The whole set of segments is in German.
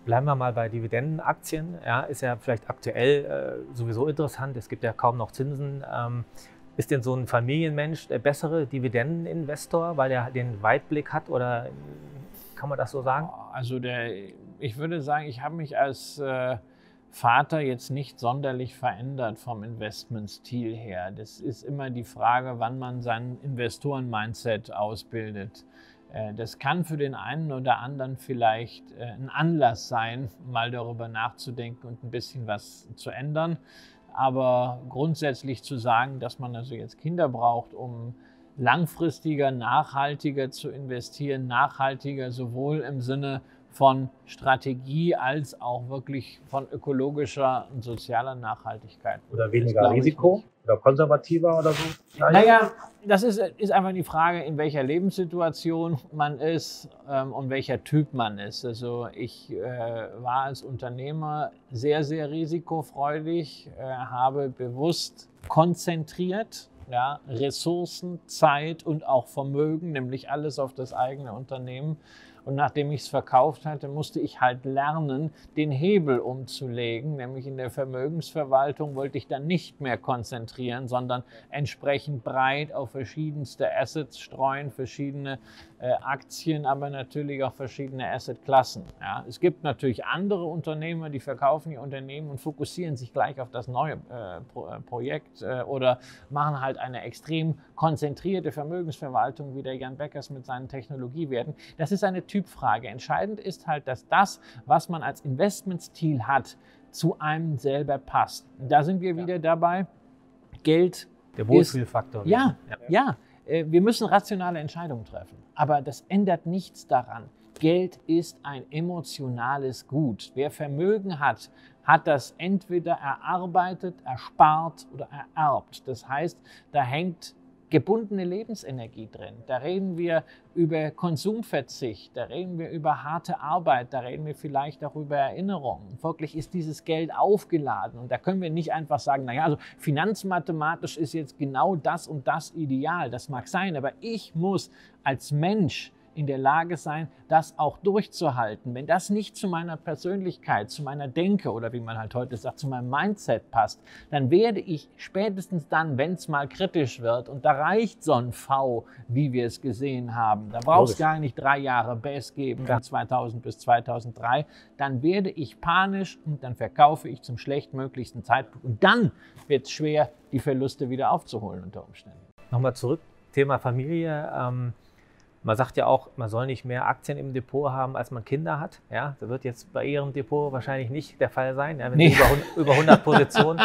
Bleiben wir mal bei Dividendenaktien. Ja, ist ja vielleicht aktuell sowieso interessant. Es gibt ja kaum noch Zinsen. Ist denn so ein Familienmensch der bessere Dividendeninvestor, weil er den Weitblick hat? Oder kann man das so sagen? Also ich würde sagen, ich habe mich als Vater jetzt nicht sonderlich verändert vom Investmentstil her. Das ist immer die Frage, wann man sein Investoren-Mindset ausbildet. Das kann für den einen oder anderen vielleicht ein Anlass sein, mal darüber nachzudenken und ein bisschen was zu ändern. Aber grundsätzlich zu sagen, dass man also jetzt Kinder braucht, um langfristiger, nachhaltiger zu investieren, nachhaltiger sowohl im Sinne von Strategie als auch wirklich von ökologischer und sozialer Nachhaltigkeit. Oder weniger Risiko oder konservativer oder so? Naja, das ist einfach die Frage, in welcher Lebenssituation man ist und welcher Typ man ist. Also ich war als Unternehmer sehr, sehr risikofreudig, habe bewusst konzentriert, ja, Ressourcen, Zeit und auch Vermögen, nämlich alles auf das eigene Unternehmen. Und nachdem ich es verkauft hatte, musste ich halt lernen, den Hebel umzulegen. Nämlich in der Vermögensverwaltung wollte ich dann nicht mehr konzentrieren, sondern entsprechend breit auf verschiedenste Assets streuen, verschiedene Aktien, aber natürlich auch verschiedene Assetklassen. Ja, es gibt natürlich andere Unternehmer, die verkaufen ihr Unternehmen und fokussieren sich gleich auf das neue Projekt oder machen halt eine extrem konzentrierte Vermögensverwaltung, wie der Jan Beckers mit seinen Technologiewerten. Das ist eine Typfrage. Entscheidend ist halt, dass das, was man als Investmentstil hat, zu einem selber passt. Da sind wir wieder dabei. Geld der Wohlfühlfaktor. Ja. Wir müssen rationale Entscheidungen treffen. Aber das ändert nichts daran. Geld ist ein emotionales Gut. Wer Vermögen hat, hat das entweder erarbeitet, erspart oder ererbt. Das heißt, da hängt gebundene Lebensenergie drin. Da reden wir über Konsumverzicht, da reden wir über harte Arbeit, da reden wir vielleicht auch über Erinnerungen. Folglich ist dieses Geld aufgeladen und da können wir nicht einfach sagen, naja, also finanzmathematisch ist jetzt genau das und das ideal. Das mag sein, aber ich muss als Mensch in der Lage sein, das auch durchzuhalten. Wenn das nicht zu meiner Persönlichkeit, zu meiner Denke oder wie man halt heute sagt, zu meinem Mindset passt, dann werde ich spätestens dann, wenn es mal kritisch wird, und da reicht so ein V, wie wir es gesehen haben, da brauchst du gar nicht 3 Jahre Bass geben, von 2000 bis 2003, dann werde ich panisch und dann verkaufe ich zum schlechtmöglichsten Zeitpunkt und dann wird es schwer, die Verluste wieder aufzuholen unter Umständen. Nochmal zurück, Thema Familie. Man sagt ja auch, man soll nicht mehr Aktien im Depot haben, als man Kinder hat. Ja, das wird jetzt bei Ihrem Depot wahrscheinlich nicht der Fall sein, ja, wenn Sie über 100 Positionen.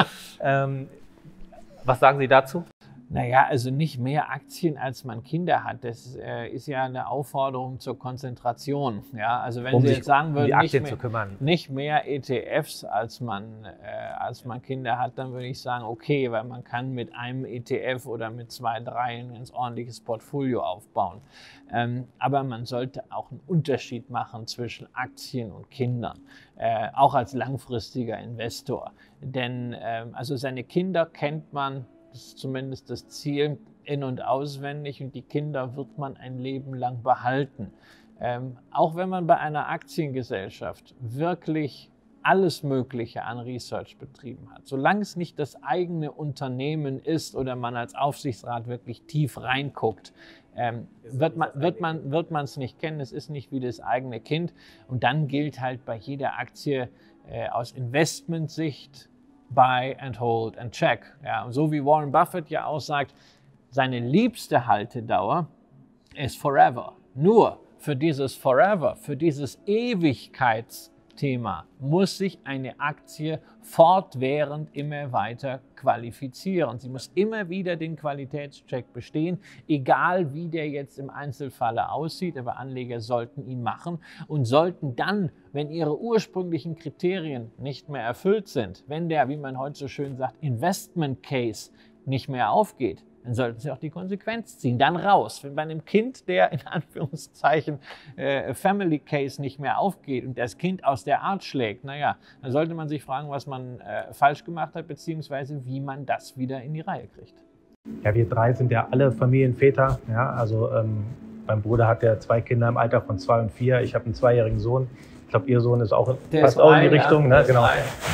Was sagen Sie dazu? Naja, also nicht mehr Aktien, als man Kinder hat. Das ist ja eine Aufforderung zur Konzentration. Ja, also wenn Sie jetzt sagen würden, nicht mehr ETFs, als man Kinder hat, dann würde ich sagen, okay, weil man kann mit einem ETF oder mit 2, 3 ein ganz ordentliches Portfolio aufbauen. Aber man sollte auch einen Unterschied machen zwischen Aktien und Kindern, auch als langfristiger Investor. Denn also seine Kinder kennt man, das ist zumindest das Ziel, in- und auswendig, und die Kinder wird man ein Leben lang behalten. Auch wenn man bei einer Aktiengesellschaft wirklich alles Mögliche an Research betrieben hat, solange es nicht das eigene Unternehmen ist oder man als Aufsichtsrat wirklich tief reinguckt, wird man es nicht kennen. Es ist nicht wie das eigene Kind. Und dann gilt halt bei jeder Aktie aus Investmentsicht, Buy and Hold and Check. Ja, und so wie Warren Buffett ja auch sagt, seine liebste Haltedauer ist Forever. Nur für dieses Forever, für dieses Ewigkeitsthema muss sich eine Aktie fortwährend immer weiter qualifizieren. Sie muss immer wieder den Qualitätscheck bestehen, egal wie der jetzt im Einzelfalle aussieht, aber Anleger sollten ihn machen und sollten dann, wenn ihre ursprünglichen Kriterien nicht mehr erfüllt sind, wenn der, wie man heute so schön sagt, Investment Case nicht mehr aufgeht, dann sollten Sie auch die Konsequenz ziehen, dann raus. Wenn bei einem Kind der in Anführungszeichen Family Case nicht mehr aufgeht und das Kind aus der Art schlägt, naja, dann sollte man sich fragen, was man falsch gemacht hat, beziehungsweise wie man das wieder in die Reihe kriegt. Ja, wir 3 sind ja alle Familienväter. Ja, also mein Bruder hat ja 2 Kinder im Alter von 2 und 4. Ich habe einen 2-jährigen Sohn. Ich glaube, Ihr Sohn ist auch, passt auch in die Richtung. Ne? Genau.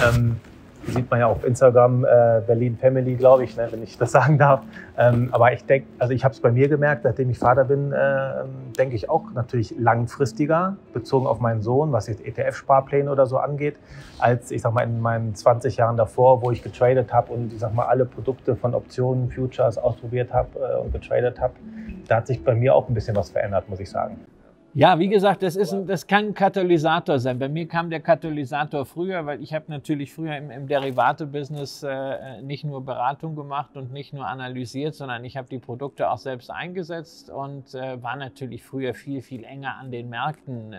Sieht man ja auf Instagram, Berlin Family, glaube ich, ne, wenn ich das sagen darf. Aber ich denke, also ich habe es bei mir gemerkt, seitdem ich Vater bin, denke ich auch natürlich langfristiger, bezogen auf meinen Sohn, was jetzt ETF-Sparpläne oder so angeht, als ich sag mal in meinen 20 Jahren davor, wo ich getradet habe und ich sag mal alle Produkte von Optionen, Futures ausprobiert habe und getradet habe. Da hat sich bei mir auch ein bisschen was verändert, muss ich sagen. Ja, wie gesagt, das kann ein Katalysator sein. Bei mir kam der Katalysator früher, weil ich habe natürlich früher im Derivate-Business nicht nur Beratung gemacht und nicht nur analysiert, sondern ich habe die Produkte auch selbst eingesetzt und war natürlich früher viel, viel enger an den Märkten.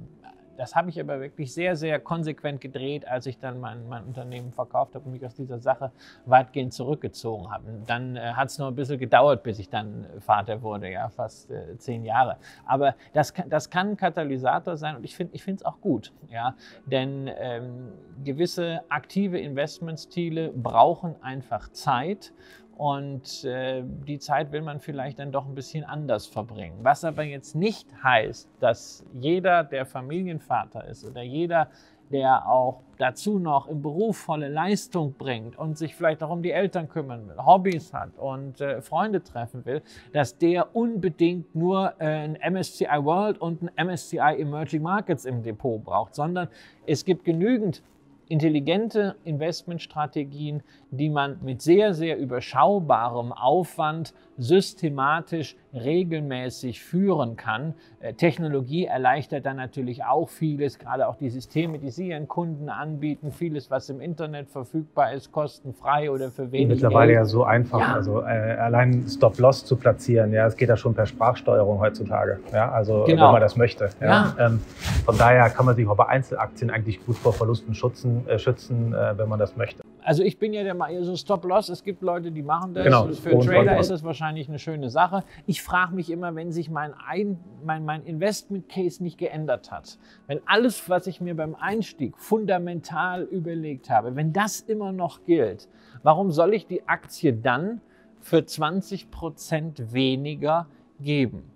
Das habe ich aber wirklich sehr, sehr konsequent gedreht, als ich dann mein Unternehmen verkauft habe und mich aus dieser Sache weitgehend zurückgezogen habe. Dann hat es noch ein bisschen gedauert, bis ich dann Vater wurde, ja, fast 10 Jahre. Aber das kann ein Katalysator sein und ich finde es auch gut, ja, denn gewisse aktive Investmentstile brauchen einfach Zeit. Und die Zeit will man vielleicht dann doch ein bisschen anders verbringen. Was aber jetzt nicht heißt, dass jeder, der Familienvater ist oder jeder, der auch dazu noch im Beruf volle Leistung bringt und sich vielleicht auch um die Eltern kümmern will, Hobbys hat und Freunde treffen will, dass der unbedingt nur ein MSCI World und ein MSCI Emerging Markets im Depot braucht, sondern es gibt genügend intelligente Investmentstrategien, die man mit sehr, sehr überschaubarem Aufwand systematisch, regelmäßig führen kann. Technologie erleichtert dann natürlich auch vieles, gerade auch die Systeme, die Sie Ihren Kunden anbieten, vieles, was im Internet verfügbar ist, kostenfrei oder für wenig mittlerweile Geld. Ja so einfach, ja. Also allein Stop-Loss zu platzieren, ja, es geht ja schon per Sprachsteuerung heutzutage, ja, also genau. Wenn man das möchte. Ja. Von daher kann man sich auch bei Einzelaktien eigentlich gut vor Verlusten schützen, wenn man das möchte. Also ich bin ja der Meinung, so Stop-Loss, es gibt Leute, die machen das. Genau. Für Trader ist das wahrscheinlich eine schöne Sache. Ich frage mich immer, wenn sich mein Investment-Case nicht geändert hat, wenn alles, was ich mir beim Einstieg fundamental überlegt habe, wenn das immer noch gilt, warum soll ich die Aktie dann für 20% weniger geben?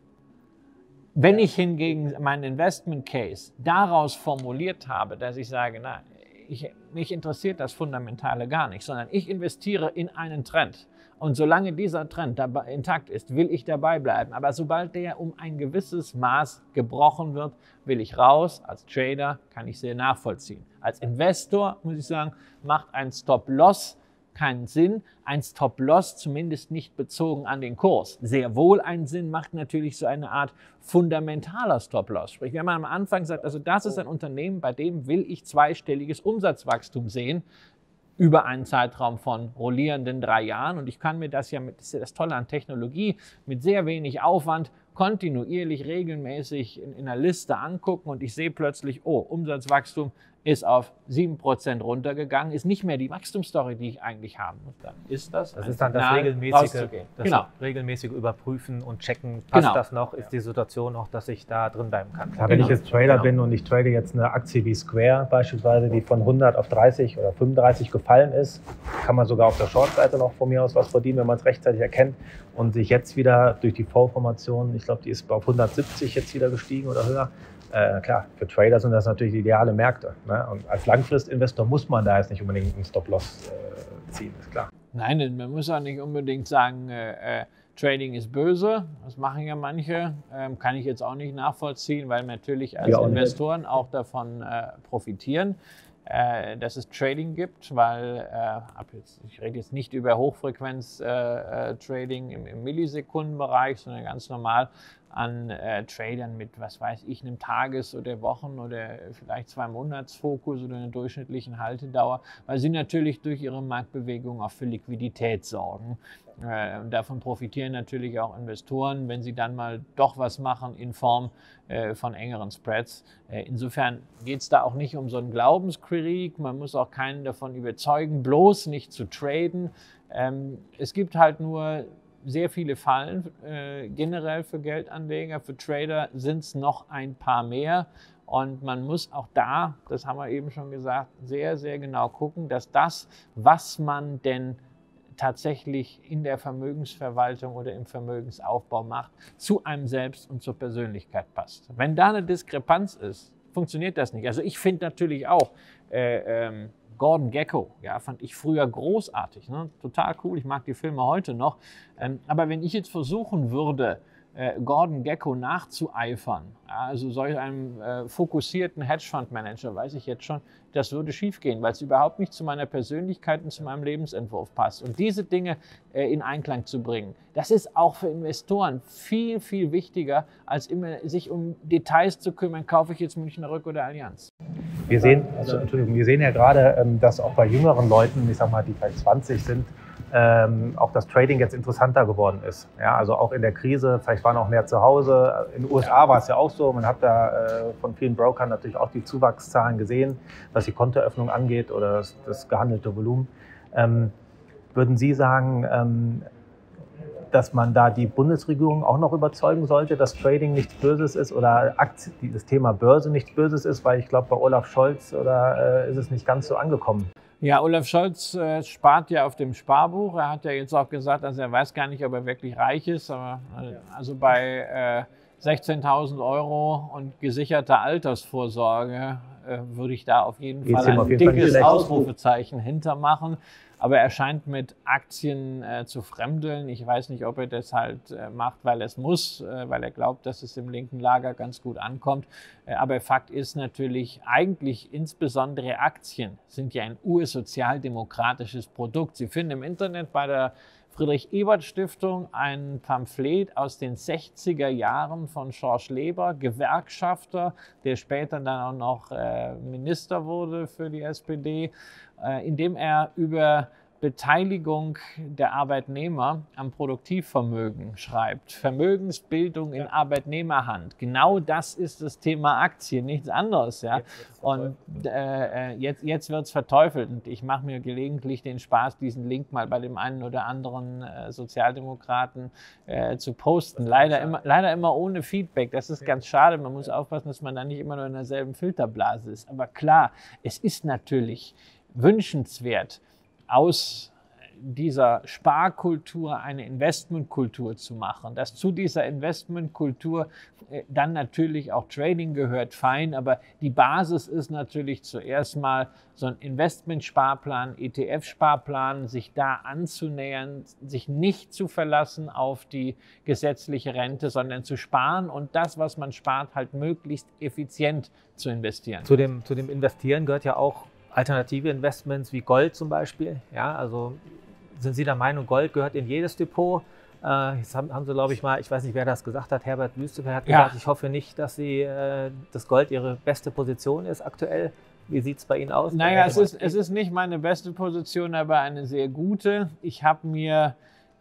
Wenn ich hingegen meinen Investment-Case daraus formuliert habe, dass ich sage, na, mich interessiert das Fundamentale gar nicht, sondern ich investiere in einen Trend. Und solange dieser Trend dabei intakt ist, will ich dabei bleiben. Aber sobald der um ein gewisses Maß gebrochen wird, will ich raus. Als Trader kann ich sehr nachvollziehen. Als Investor, muss ich sagen, macht ein Stop-Loss keinen Sinn. Ein Stop-Loss zumindest nicht bezogen an den Kurs. Sehr wohl einen Sinn macht natürlich so eine Art fundamentaler Stop-Loss. Sprich, wenn man am Anfang sagt, also das ist ein Unternehmen, bei dem will ich zweistelliges Umsatzwachstum sehen, über einen Zeitraum von rollierenden 3 Jahren. Und ich kann mir das ja, das ist ja das Tolle an Technologie, mit sehr wenig Aufwand kontinuierlich, regelmäßig in einer Liste angucken und ich sehe plötzlich, oh, Umsatzwachstum ist auf 7% runtergegangen, ist nicht mehr die Wachstumsstory, die ich eigentlich haben muss. Dann ist das. Das ist dann das regelmäßige Überprüfen und checken, passt das noch, ist die Situation noch, dass ich da drin bleiben kann. Klar, wenn ich jetzt Trader bin und ich trade jetzt eine Aktie wie Square beispielsweise, die von 100 auf 30 oder 35 gefallen ist, kann man sogar auf der Short-Seite noch von mir aus was verdienen, wenn man es rechtzeitig erkennt und sich jetzt wieder durch die V-Formation, ich glaube, die ist auf 170 jetzt wieder gestiegen oder höher. Klar, für Trader sind das natürlich ideale Märkte. Ne? Und als Langfristinvestor muss man da jetzt nicht unbedingt einen Stop-Loss ziehen, ist klar. Nein, man muss auch nicht unbedingt sagen, Trading ist böse. Das machen ja manche. Kann ich jetzt auch nicht nachvollziehen, weil natürlich als Investoren auch davon profitieren, dass es Trading gibt, weil ich rede jetzt nicht über Hochfrequenz-Trading im Millisekundenbereich, sondern ganz normal an Tradern mit, was weiß ich, einem Tages- oder Wochen- oder vielleicht 2 Monatsfokus oder einer durchschnittlichen Haltedauer, weil sie natürlich durch ihre Marktbewegung auch für Liquidität sorgen. Davon profitieren natürlich auch Investoren, wenn sie dann mal doch was machen in Form von engeren Spreads. Insofern geht es da auch nicht um so einen Glaubenskrieg. Man muss auch keinen davon überzeugen, bloß nicht zu traden. Es gibt halt nur sehr viele Fallen, generell für Geldanleger, für Trader sind es noch ein paar mehr. Und man muss auch da, das haben wir eben schon gesagt, sehr, sehr genau gucken, dass das, was man denn tatsächlich in der Vermögensverwaltung oder im Vermögensaufbau macht, zu einem selbst und zur Persönlichkeit passt. Wenn da eine Diskrepanz ist, funktioniert das nicht. Also ich finde natürlich auch, Gordon Gekko, ja, fand ich früher großartig, ne? Total cool, ich mag die Filme heute noch. Aber wenn ich jetzt versuchen würde, Gordon Gekko nachzueifern, ja, also solch einem fokussierten Hedgefondsmanager, weiß ich jetzt schon, das würde schiefgehen, weil es überhaupt nicht zu meiner Persönlichkeit und zu meinem Lebensentwurf passt. Und diese Dinge in Einklang zu bringen, das ist auch für Investoren viel, viel wichtiger, als immer sich um Details zu kümmern, kaufe ich jetzt Münchner Rück oder Allianz. Wir sehen ja gerade, dass auch bei jüngeren Leuten, ich sag mal, die vielleicht 20 sind, auch das Trading jetzt interessanter geworden ist. Ja, also auch in der Krise, vielleicht waren auch mehr zu Hause. In den USA war es ja auch so, man hat da von vielen Brokern natürlich auch die Zuwachszahlen gesehen, was die Kontoöffnung angeht oder das gehandelte Volumen. Würden Sie sagen, dass man da die Bundesregierung auch noch überzeugen sollte, dass Trading nichts Böses ist oder das Thema Börse nichts Böses ist? Weil ich glaube, bei Olaf Scholz ist es nicht ganz so angekommen. Ja, Olaf Scholz spart ja auf dem Sparbuch. Er hat ja jetzt auch gesagt, also er weiß gar nicht, ob er wirklich reich ist. Aber also bei 16.000 € und gesicherter Altersvorsorge würde ich da auf jeden Fall ein dickes Ausrufezeichen hintermachen. Aber er scheint mit Aktien zu fremdeln. Ich weiß nicht, ob er das halt macht, weil er es muss, weil er glaubt, dass es im linken Lager ganz gut ankommt. Aber Fakt ist natürlich, eigentlich insbesondere Aktien sind ja ein ursozialdemokratisches Produkt. Sie finden im Internet bei der Friedrich-Ebert-Stiftung ein Pamphlet aus den 60er Jahren von Schorsch Leber, Gewerkschafter, der später dann auch noch Minister wurde für die SPD, in dem er über Beteiligung der Arbeitnehmer am Produktivvermögen schreibt. Vermögensbildung in Arbeitnehmerhand. Genau das ist das Thema Aktien, nichts anderes. Ja? Und jetzt wird es verteufelt. Und ich mache mir gelegentlich den Spaß, diesen Link mal bei dem einen oder anderen Sozialdemokraten zu posten. Leider immer ohne Feedback. Das ist ganz schade. Man muss aufpassen, dass man da nicht immer nur in derselben Filterblase ist. Aber klar, es ist natürlich wünschenswert, aus dieser Sparkultur eine Investmentkultur zu machen. Dass zu dieser Investmentkultur dann natürlich auch Trading gehört, fein, aber die Basis ist natürlich zuerst mal so ein Investmentsparplan, ETF-Sparplan, sich da anzunähern, sich nicht zu verlassen auf die gesetzliche Rente, sondern zu sparen und das, was man spart, halt möglichst effizient zu investieren. Zu dem Investieren gehört ja auch alternative Investments wie Gold zum Beispiel. Ja, also sind Sie der Meinung, Gold gehört in jedes Depot? Jetzt haben Sie, glaube ich mal, ich weiß nicht, wer das gesagt hat, Herbert Wüstephal hat gesagt, ich hoffe nicht, dass das Gold Ihre beste Position ist aktuell. Wie sieht es bei Ihnen aus? Naja, es ist nicht meine beste Position, aber eine sehr gute. Ich habe mir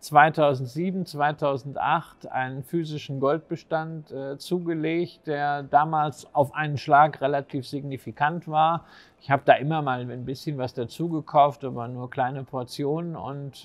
2007, 2008 einen physischen Goldbestand zugelegt, der damals auf einen Schlag relativ signifikant war. Ich habe da immer mal ein bisschen was dazu gekauft, aber nur kleine Portionen und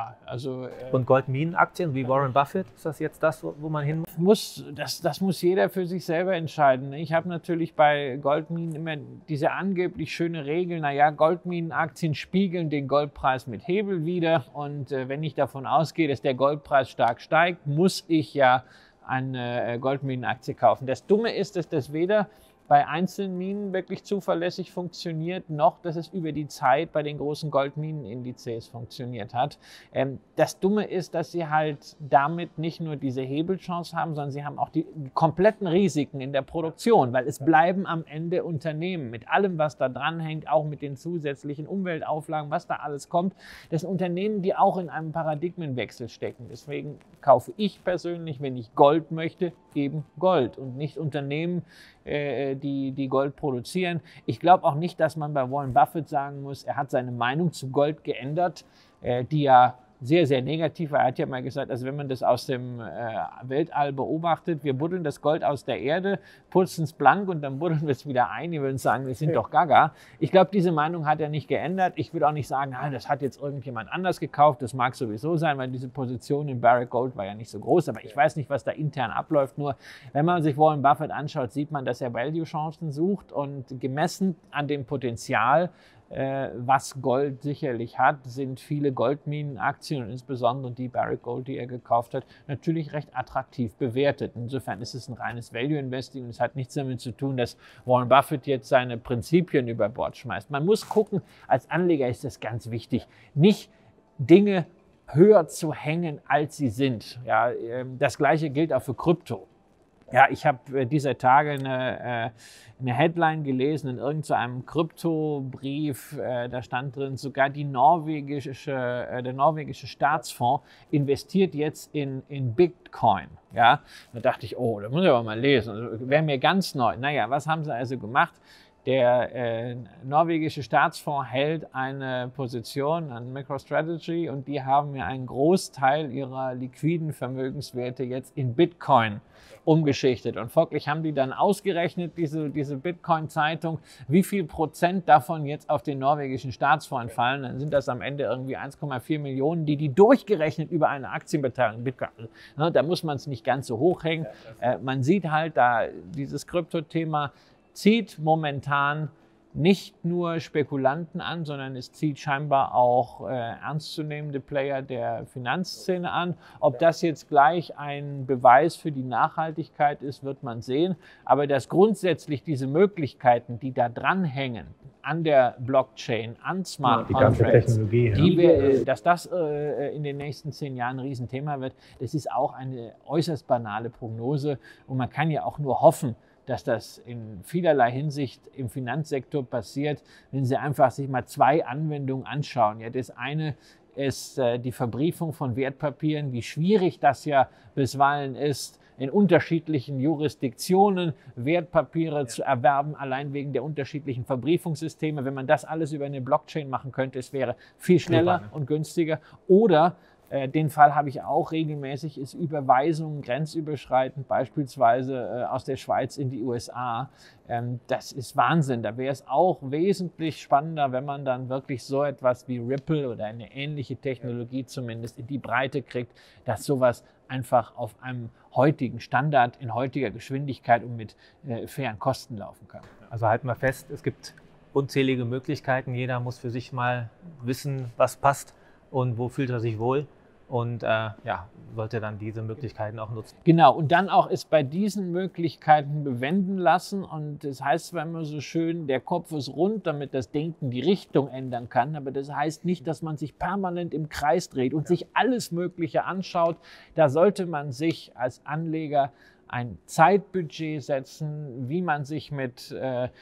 Und Goldminenaktien wie Warren Buffett, ist das jetzt das, wo man hin muss? Das muss jeder für sich selber entscheiden. Ich habe natürlich bei Goldminen immer diese angeblich schöne Regel, naja, Goldminenaktien spiegeln den Goldpreis mit Hebel wider und wenn ich davon ausgehe, dass der Goldpreis stark steigt, muss ich ja eine Goldminenaktie kaufen. Das Dumme ist, dass das weder bei einzelnen Minen wirklich zuverlässig funktioniert, noch dass es über die Zeit bei den großen Goldminenindizes funktioniert hat. Das Dumme ist, dass sie halt damit nicht nur diese Hebelchance haben, sondern sie haben auch die kompletten Risiken in der Produktion, weil es bleiben am Ende Unternehmen mit allem, was da dran hängt, auch mit den zusätzlichen Umweltauflagen, was da alles kommt. Das sind Unternehmen, die auch in einem Paradigmenwechsel stecken. Deswegen kaufe ich persönlich, wenn ich Gold möchte, eben Gold und nicht Unternehmen, die Gold produzieren. Ich glaube auch nicht, dass man bei Warren Buffett sagen muss, er hat seine Meinung zu Gold geändert, die ja sehr, sehr negativ war. Er hat ja mal gesagt, also wenn man das aus dem Weltall beobachtet, wir buddeln das Gold aus der Erde, putzen es blank und dann buddeln wir es wieder ein. Die würden sagen, wir sind doch gaga. Ich glaube, diese Meinung hat er nicht geändert. Ich würde auch nicht sagen, das hat jetzt irgendjemand anders gekauft. Das mag sowieso sein, weil diese Position in Barrick Gold war ja nicht so groß. Aber ich weiß nicht, was da intern abläuft. Nur wenn man sich Warren Buffett anschaut, sieht man, dass er Value-Chancen sucht und gemessen an dem Potenzial Was Gold sicherlich hat, sind viele Goldminenaktien und insbesondere die Barrick Gold, die er gekauft hat, natürlich recht attraktiv bewertet. Insofern ist es ein reines Value-Investing und es hat nichts damit zu tun, dass Warren Buffett jetzt seine Prinzipien über Bord schmeißt. Man muss gucken, als Anleger ist das ganz wichtig, nicht Dinge höher zu hängen, als sie sind. Ja, das Gleiche gilt auch für Krypto. Ja, ich habe dieser Tage eine Headline gelesen in irgendeinem Kryptobrief, da stand drin, sogar der norwegische Staatsfonds investiert jetzt in Bitcoin. Ja, da dachte ich, oh, da muss ich aber mal lesen, wäre mir ganz neu. Naja, was haben sie also gemacht? Der norwegische Staatsfonds hält eine Position an MicroStrategy und die haben ja einen Großteil ihrer liquiden Vermögenswerte jetzt in Bitcoin umgeschichtet. Und folglich haben die dann ausgerechnet, diese Bitcoin-Zeitung, wie viel Prozent davon jetzt auf den norwegischen Staatsfonds entfallen. Dann sind das am Ende irgendwie 1,4 Millionen, die durchgerechnet über eine Aktienbeteiligung in Bitcoin. Da muss man es nicht ganz so hoch hängen. Man sieht halt da dieses Krypto-Thema zieht momentan nicht nur Spekulanten an, sondern es zieht scheinbar auch ernstzunehmende Player der Finanzszene an. Ob das jetzt gleich ein Beweis für die Nachhaltigkeit ist, wird man sehen. Aber dass grundsätzlich diese Möglichkeiten, die da dranhängen, an der Blockchain, an Smart Contracts, dass das in den nächsten 10 Jahren ein Riesenthema wird, das ist auch eine äußerst banale Prognose. Und man kann ja auch nur hoffen, dass das in vielerlei Hinsicht im Finanzsektor passiert, wenn Sie einfach sich mal 2 Anwendungen anschauen. Ja, das eine ist die Verbriefung von Wertpapieren, wie schwierig das ja bisweilen ist, in unterschiedlichen Jurisdiktionen Wertpapiere zu erwerben, allein wegen der unterschiedlichen Verbriefungssysteme. Wenn man das alles über eine Blockchain machen könnte, es wäre viel schneller und günstiger. Oder den Fall habe ich auch regelmäßig, ist Überweisungen grenzüberschreitend, beispielsweise aus der Schweiz in die USA. Das ist Wahnsinn. Da wäre es auch wesentlich spannender, wenn man dann wirklich so etwas wie Ripple oder eine ähnliche Technologie zumindest in die Breite kriegt, dass sowas einfach auf einem heutigen Standard, in heutiger Geschwindigkeit und mit fairen Kosten laufen kann. Also halten wir fest, es gibt unzählige Möglichkeiten. Jeder muss für sich mal wissen, was passt und wo fühlt er sich wohl. Und sollte dann diese Möglichkeiten auch nutzen. Genau, und dann auch es bei diesen Möglichkeiten bewenden lassen. Und das heißt zwar immer so schön, der Kopf ist rund, damit das Denken die Richtung ändern kann. Aber das heißt nicht, dass man sich permanent im Kreis dreht und sich alles Mögliche anschaut. Da sollte man sich als Anleger ein Zeitbudget setzen, wie man sich mit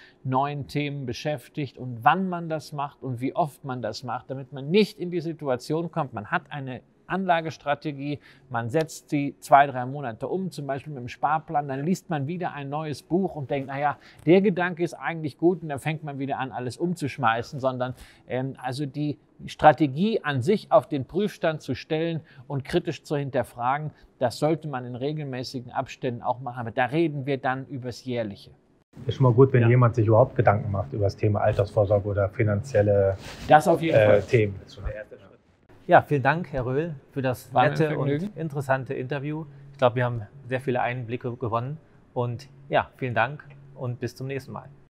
neuen Themen beschäftigt und wann man das macht und wie oft man das macht, damit man nicht in die Situation kommt, man hat eine Anlagestrategie, man setzt sie 2-3 Monate um, zum Beispiel mit dem Sparplan, dann liest man wieder ein neues Buch und denkt, naja, der Gedanke ist eigentlich gut und dann fängt man wieder an, alles umzuschmeißen, sondern also die Strategie an sich auf den Prüfstand zu stellen und kritisch zu hinterfragen, das sollte man in regelmäßigen Abständen auch machen, aber da reden wir dann übers Jährliche. Ist schon mal gut, wenn jemand sich überhaupt Gedanken macht über das Thema Altersvorsorge oder finanzielle Themen. Das ist schon der erste Schritt. Ja, vielen Dank, Herr Röhl, für das nette und interessante Interview. Ich glaube, wir haben sehr viele Einblicke gewonnen. Und ja, vielen Dank und bis zum nächsten Mal.